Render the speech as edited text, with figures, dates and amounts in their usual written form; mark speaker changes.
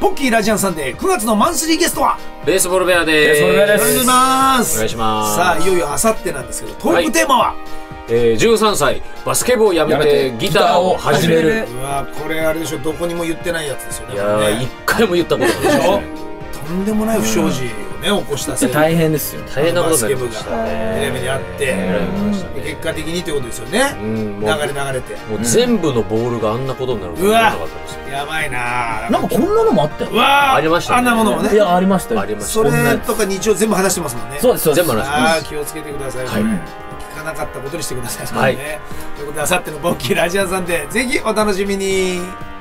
Speaker 1: ポッキーラジアンサンデー9月のマンスリーゲストは
Speaker 2: ベースボールベアです。
Speaker 1: お願いします。
Speaker 2: お願いします。
Speaker 1: さあいよいよあさってなんですけど、トークテーマは、
Speaker 2: 13歳バスケ部をやめてギターを始める。
Speaker 1: うわこれあれでしょ、どこにも言ってないやつですよね。
Speaker 2: いやー一回も言ったことないでしょ。
Speaker 1: とんでもない不祥事をね起こしたせいで
Speaker 3: 大変ですよ。
Speaker 2: 大変なことになりま
Speaker 1: バスケ
Speaker 2: したね。
Speaker 1: 部がテレビにあって結果的にということですよね。流れて
Speaker 2: もう全部のボールがあんなことになると思わなかったですよ。
Speaker 1: やばいな。
Speaker 3: なんかこんなのもあったよ。
Speaker 1: うわ
Speaker 2: ありましたね。
Speaker 1: あんなものもね。
Speaker 3: いやありましたよ。
Speaker 2: ありました。
Speaker 1: それとか日曜全部話してますもんね。
Speaker 3: そうですそうです。
Speaker 2: 全部話してます。
Speaker 1: 気をつけてください。
Speaker 2: はい。
Speaker 1: 聞かなかったことにしてくださいね。ということであさってのポッキーラジアンさんでぜひお楽しみに。